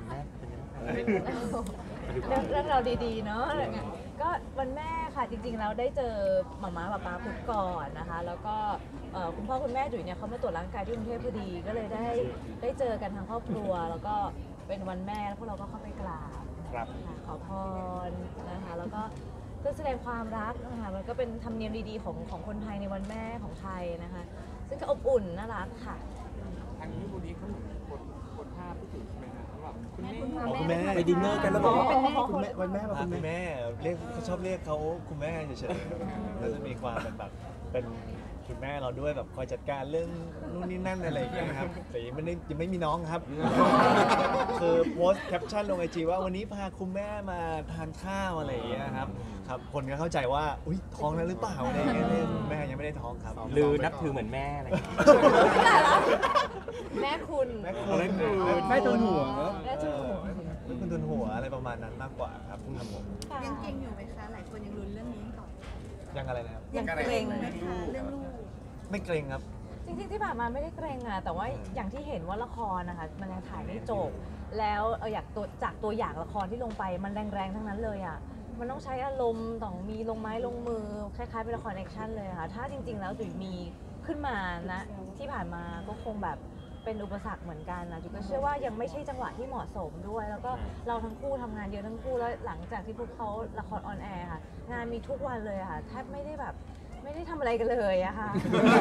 แม่เป็นยังไงเรื่องเราดีๆเนาะก็วันแม่ค่ะจริงๆแล้วได้เจอหม่าม้าป๊าป๊าพุธก่อนนะคะแล้วก็คุณพ่อคุณแม่จุ๋ยเนี่ยเขามาตรวจร่างกายที่กรุงเทพพอดีก็เลยได้เจอกันทั้งครอบครัวแล้วก็เป็นวันแม่แล้วพวกเราก็เข้าไปกราบขอพรนะคะแล้วก็เพื่อแสดงความรักนะคะมันก็เป็นธรรมเนียมดีๆของคนไทยในวันแม่ของไทยนะคะซึ่งก็อบอุ่นน่ารักค่ะทางนี้วันนี้เขาโพสภาพพี่จุ๋ยใช่ไหมคะเขาบอกคุณแม่คุณแม่ไปดินเนอร์กันแล้วบอกว่าคุณแม่วันแม่มาคุณแม่เรียกเขาชอบเรียกเขาคุณแม่เฉยๆก็จะมีความเป็นคุณแม่เราด้วยแบบคอยจัดการเรื่องนู่นนี่นั่นอะไรอย่างเงี้ยครับแต่ยังไม่มีน้องครับคือโพสแคปชั่นลงไอจีว่าวันนี้พาคุณแม่มาทานข้าวอะไรอย่างเงี้ยครับคนก็เข้าใจว่าอุ้ยท้องแล้วหรือเปล่าอะไรอย่างเงี้ยแม่ยังไม่ได้ท้องครับหรือนับถือเหมือนแม่อะไรแม่คุณแม่ทุนหัวแม่ทุนหัวอะไรประมาณนั้นมากกว่าครับผมยังเก่งอยู่ไหมคะหลายคนยังลุ้นเรื่องนี้ต่อยังอะไรนะครับยังเกรงไหมคะเรื่องลูกไม่เกรงครับจริงๆที่ผ่านมาไม่ได้เกรงอะแต่ว่าอย่างที่เห็นว่าละครนะคะมันยังถ่ายไม่จบแล้วจากตัวอย่างละครที่ลงไปมันแรงๆทั้งนั้นเลยอะมันต้องใช้อารมณ์ต้องมีลงไม้ลงมือคล้ายๆเป็นละครแอคชั่นเลยค่ะถ้าจริงๆแล้วจุ๋ยมีขึ้นมานะที่ผ่านมาก็คงแบบเป็นอุปสรรคเหมือนกันนะจุ๋ยก็เชื่อว่ายังไม่ใช่จังหวะที่เหมาะสมด้วยแล้วก็เราทั้งคู่ทำงานเยอะทั้งคู่แล้วหลังจากที่พวกเขาละครออนแอร์ค่ะงานมีทุกวันเลยค่ะแทบไม่ได้ทำอะไรกันเลยอะค่ะ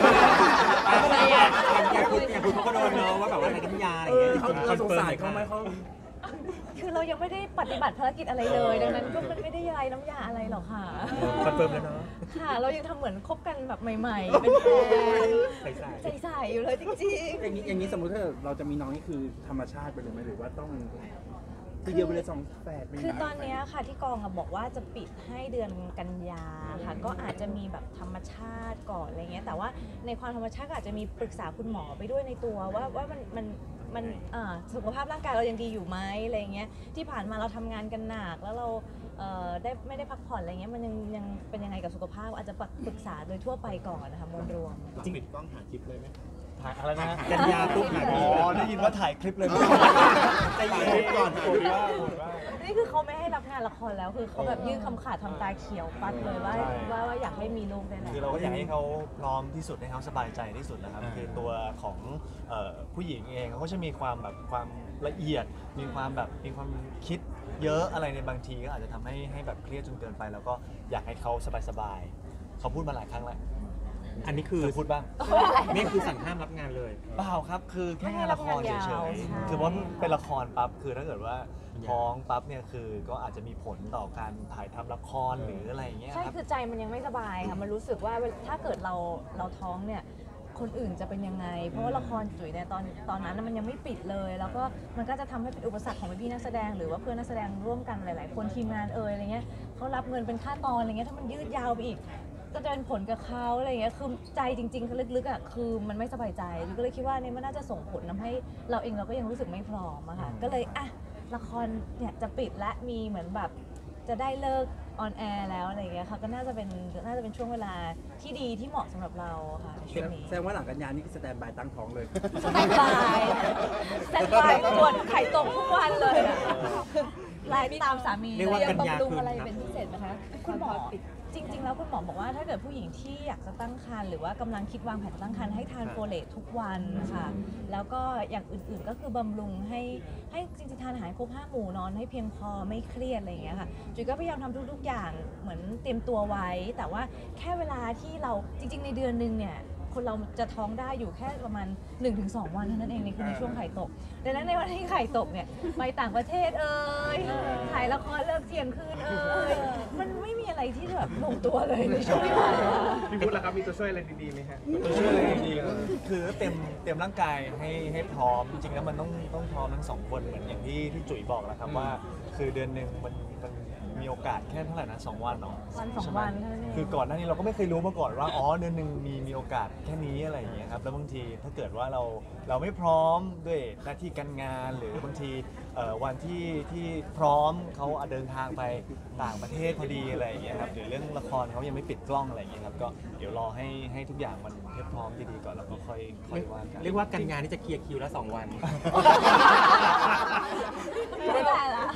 อย่างคุณก็โดนเนาะว่าแบบว่าในน้ำยาอะไรอย่างเงี้ยเขาสงสัยเขาไหมเขาคือเรายังไม่ได้ปฏิบัติภารกิจอะไรเลยดังนั้นก็มันไม่ได้ยายน้ำยาอะไรหรอกค่ะคอนเฟิร์มแล้วเนาะค่ะเรายังทำเหมือนคบกันแบบใหม่ๆเป็นแฟนใส่อยู่เลยจริงๆอย่างนี้สมมติถ้าเราจะมีน้องนี่คือธรรมชาติไปเลยไหมหรือว่าต้องทีเดียวไปเลย2 แฝดคือตอนนี้ค่ะที่กองบอกว่าจะปิดให้เดือนกันยาค่ะก็อาจจะมีแบบธรรมชาติก่อนอะไรเงี้ยแต่ว่าในความธรรมชาติก็อาจจะมีปรึกษาคุณหมอไปด้วยในตัวว่ามันสุขภาพร่างกายเรายังดีอยู่ไหมอะไรเงี้ยที่ผ่านมาเราทำงานกันหนักแล้วเราไม่ได้พักผ่อนอะไรเงี้ยมันยังเป็นยังไงกับสุขภาพอาจจะปรึกษาโดยทั่วไปก่อนนะคะมวลรวมจริงปิดกล้องหาคลิปเลยไหมถ่ายอะไรนะกันยาปุ๊บได้ยินว่าถ่ายคลิปเลยใจเย็นก่อนโหดว่านี่คือเขาไม่ให้รับงานละครแล้วคือเขาแบบยื่นคำขาดทำตาเขียวปัดเลยว่าอยากให้มีลูกได้แล้วคือเราก็อยากให้เขาพร้อมที่สุดให้เขาสบายใจที่สุดนะครับคือตัวของผู้หญิงเองเขาก็จะมีความแบบความละเอียดมีความคิดเยอะอะไรในบางทีก็อาจจะทำให้แบบเครียดจนเกินไปแล้วก็อยากให้เขาสบายๆเขาพูดมาหลายครั้งแล้วอันนี้คือพูดบ้างนี่คือสั่งห้ามรับงานเลยเปล่าครับคือแค่ละครเฉยๆคือว่าเป็นละครปั๊บคือถ้าเกิดว่าท้องปั๊บเนี่ยคือก็อาจจะมีผลต่อการถ่ายทำละครหรืออะไรอย่างเงี้ยใช่คือใจมันยังไม่สบายค่ะมันรู้สึกว่าถ้าเกิดเราท้องเนี่ยคนอื่นจะเป็นยังไงเพราะว่าละครจุ๋ยเนี่ยตอนนั้นมันยังไม่ปิดเลยแล้วก็มันก็จะทำให้เป็นอุปสรรคของพี่นักแสดงหรือว่าเพื่อนนักแสดงร่วมกันหลายๆคนทีมงานอะไรเงี้ยเขารับเงินเป็นค่าตอนอะไรเงี้ยถ้ามันยืดยาวไปอีกก็จะเป็นผลกับเขาอะไรอย่างเงี้ยคือใจจริงๆลึกๆอ่ะคือมันไม่สบายใจก็เลยคิดว่านี่มันน่าจะส่งผลทำให้เราเองเราก็ยังรู้สึกไม่พร้อมอะค่ะก็เลยละครเนี่ยจะปิดและมีเหมือนแบบจะได้เลิกออนแอร์แล้วอะไรอย่างเงี้ยค่ะก็น่าจะเป็นช่วงเวลาที่ดีที่เหมาะสำหรับเราค่ะในช่วงนี้แสดงว่าหลังกันยานี่สแตนบายตั้งท้องเลยสแตนบายตรวจไข่ตรงทุกวันเลยไลน์ตามสามียังบำรุงอะไรเป็นพิเศษไหมคะคุณหมอจริงๆแล้วคุณหมอบอกว่าถ้าเกิดผู้หญิงที่อยากจะตั้งครรภ์หรือว่ากำลังคิดวางแผนตั้งครรภ์ให้ทานโฟเลตทุกวันค่ะแล้วก็อย่างอื่นๆก็คือบำรุงให้จริงๆทานอาหารครบ5 หมู่นอนให้เพียงพอไม่เครียดอะไรอย่างเงี้ยค่ะจุ๋ยก็พยายามทำทุกๆอย่างเหมือนเตรียมตัวไว้แต่ว่าแค่เวลาที่เราจริงๆในเดือนนึงเนี่ยคนเราจะท้องได้อยู่แค่ประมาณ 1-2 วันเท่านั้นเองในช่วงไข่ตกดังนั้นในวันที่ไข่ตกเนี่ยไปต่างประเทศถ่ายละครเลิกเที่ยงคืนมันไม่มีอะไรที่แบบลงตัวเลยในช่วงที่ผ่านมาพี่พุทธล่ะครับมีตัวช่วยอะไรดีๆไหมฮะตัวช่วยอะไรดีๆคือเตรียมร่างกายให้พร้อมจริงๆแล้วมันต้องพร้อมทั้ง2 คนเหมือนอย่างที่จุ๋ยบอกแหละครับว่าคือเดือนหนึ่งมันมีโอกาสแค่เท่าไหร่นะ2 วันเนาะ 2 วันคือก่อนหน้านี้เราก็ไม่เคยรู้มาก่อนว่าเดือนหนึ่งมีโอกาสแค่นี้อะไรอย่างเงี้ยครับแล้วบางทีถ้าเกิดว่าเราไม่พร้อมด้วยหน้าที่การงานหรือบางทีวันที่พร้อมเขาเดินทางไปต่างประเทศพอดีอะไรอย่างเงี้ยครับหรือเรื่องละครเขายังไม่ปิดกล้องอะไรอย่างเงี้ยครับก็เดี๋ยวรอให้ทุกอย่างมันเรียบพร้อมดีๆก่อนแล้วก็ค่อยว่ากันเรียกว่ากันงานนี่จะเคลียร์คิวละ2 วัน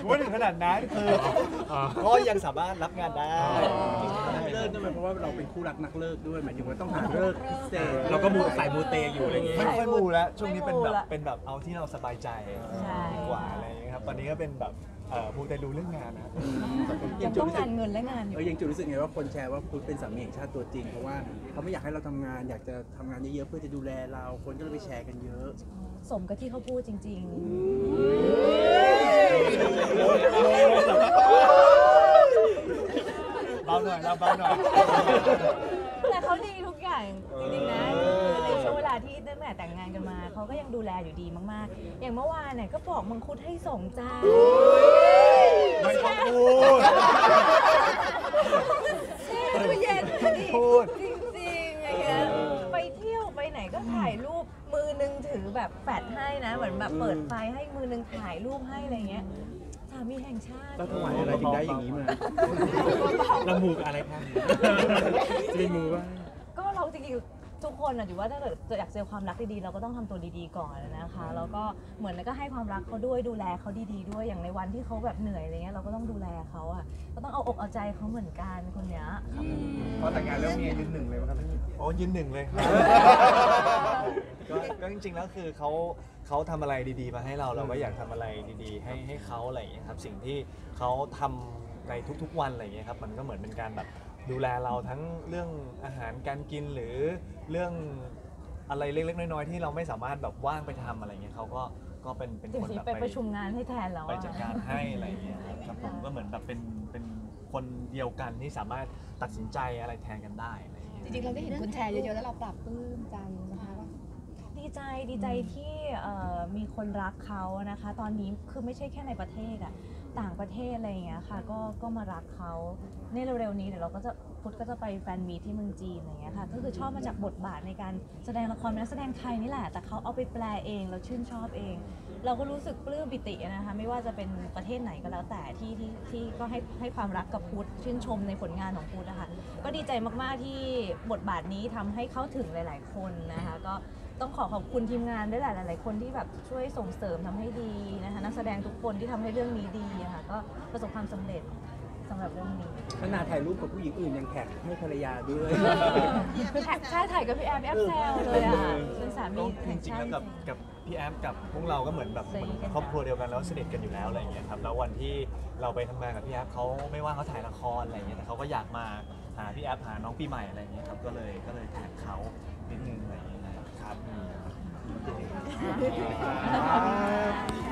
ไม่ถึงขนาดนั้นคือก็ยังสามารถรับงานได้เลิกด้วยไหมเพราะว่าเราเป็นคู่รักนักเลิกด้วยหมายถึงว่าต้องหาเลิกพิเศษเราก็มูสายมูเตอยู่อะไรอย่างเงี้ยไม่ค่อยมูแล้วช่วงนี้เป็นแบบไม่มูละเป็นแบบเอาที่เราสบายใจใช่ดีกว่าอะไรอย่างเงี้ยครับตอนนี้ก็เป็นแบบมูแต่รู้เรื่องงานนะยังต้องการเงินและงานอยู่ยังจูรู้สึกไงว่าคนแชร์ว่าพุทธเป็นสามีแห่งชาติตัวจริงเพราะว่าเขาไม่อยากให้เราทำงานอยากจะทำงานเยอะๆเพื่อจะดูแลเราคนก็เลยไปแชร์กันเยอะสมกับที่เขาพูดจริงเบาหน่อยเราเบาหน่อยๆ แต่เขาดีทุกอย่างจริงๆนะคือในช่วงเวลาที่ตั้งแต่แต่งงานกันมาเขาก็ยังดูแลอยู่ดีมากๆ อย่างเมื่อวานเนี่ยก็ปอกมังคุดให้สมจ้าไม่ต้องพูดตู้เย็นพูดจริงๆอย่างเงี้ยไปเที่ยวไปไหนก็ถ่ายรูปมือนึงถือแบบแฟลชให้นะเหมือนแบบเปิดไฟให้มือนึงถ่ายรูปให้อะไรเงี้ยสามีแห่งชาติเราถวายอะไรถึงได้อย่างนี้มาเรามูกับอะไรครับจะไปมูว่าก็เราจริงๆทุกคนอยู่ว่าถ้าเกิดอยากเจอความรักดีๆเราก็ต้องทำตัวดีๆก่อนนะคะแล้วก็เหมือนก็ให้ความรักเขาด้วยดูแลเขาดีๆด้วยอย่างในวันที่เขาแบบเหนื่อยอะไรเงี้ยเราก็ต้องดูแลเขาอ่ะก็ต้องเอาอกเอาใจเขาเหมือนกันคนเนี้ยพอแต่งงานแล้วเมียยืนหนึ่งเลยไหมครับพี่โอ้ยืนหนึ่งเลยครับก็จริงๆแล้วคือเขาทำอะไรดีๆมาให้เราก็อยากทำอะไรดีๆให้เขาอะไรอย่างเงี้ยครับสิ่งที่เขาทำในทุกๆวันอะไรอย่างเงี้ยครับมันก็เหมือนเป็นการแบบดูแลเราทั้งเรื่องอาหารการกินหรือเรื่องอะไรเล็กๆน้อยๆที่เราไม่สามารถแบบว่างไปทำอะไรเงี้ยเขาก็เป็นเดี๋ยควน นี้แบบไปประชุมงานให้แทนแล้วไปอะจัดการให้อะไรเงี้ยครับผมก็เหมือนแบบเป็นคนเดียวกันที่สามารถตัดสินใจอะไรแทนกันได้อะไรเงี้ยจริงๆเราได้เห็นคุณแชร์เยอะๆแล้วเราปรับปลื้มใจนะคะว่าดีใจที่มีคนรักเขานะคะ ตอนนี้คือไม่ใช่แค่ในประเทศอะต่างประเทศอะไรอย่างเงี้ยค่ะก็มารักเขาในเร็วๆนี้เดี๋ยวเราก็จะพุทธก็จะไปแฟนมีตที่เมืองจีนอะไรอย่างเงี้ยค่ะก็คือชอบมาจากบทบาทในการแสดงละครเป็นนักแสดงไทยนี่แหละแต่เขาเอาไปแปลเองเราชื่นชอบเอง เราก็รู้สึกปลื้มปิตินะคะไม่ว่าจะเป็นประเทศไหนก็แล้วแต่ที่ก็ให้ความรักกับพุทธชื่นชมในผลงานของพุทธนะคะก็ดีใจมากๆที่บทบาทนี้ทำให้เข้าถึงหลายๆคนนะคะก็ต้องขอบคุณทีมงานด้วยแหละหลายๆคนที่แบบช่วยส่งเสริมทำให้ดีนะคะนักแสดงทุกคนที่ทำให้เรื่องนี้ดีนะคะก็ประสบความสำเร็จสำหรับเรื่องนี้ขนาดถ่ายรูปกับผู้หญิงอื่นยังแท็กให้ภรรยาด้วยใช่ถ่ายกับพี่แอฟแซวเลยอ่ะเป็นสามีจแห่งริงๆชาแล้ติวกับพี่แอฟกับพวกเราก็เหมือนแบบสนิทกันครอบครัวเดียวกันแล้วสนิทกันอยู่แล้วอะไรอย่างเงี้ยครับแล้ววันที่เราไปทำงานกับพี่แอฟเขาไม่ว่าเขาถ่ายละครอะไรอย่างเงี้ยแต่เขาก็อยากมาหาพี่แอฟหาน้องปีใหม่อะไรอย่างเงี้ยครับก็เลยแท็กเขานิดนึงอะไรอย่างเงี้ยครับ